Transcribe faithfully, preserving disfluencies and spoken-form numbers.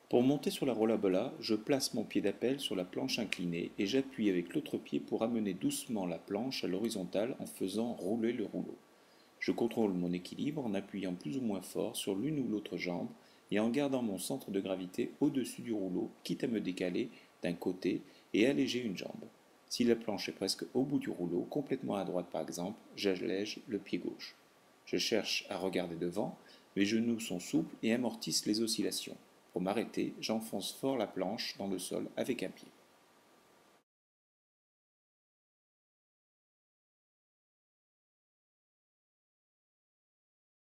Pour monter sur la rollabola, je place mon pied d'appel sur la planche inclinée et j'appuie avec l'autre pied pour amener doucement la planche à l'horizontale en faisant rouler le rouleau. Je contrôle mon équilibre en appuyant plus ou moins fort sur l'une ou l'autre jambe et en gardant mon centre de gravité au-dessus du rouleau, quitte à me décaler d'un côté et alléger une jambe. Si la planche est presque au bout du rouleau, complètement à droite par exemple, j'allège le pied gauche. Je cherche à regarder devant, mes genoux sont souples et amortissent les oscillations. Pour m'arrêter, j'enfonce fort la planche dans le sol avec un pied.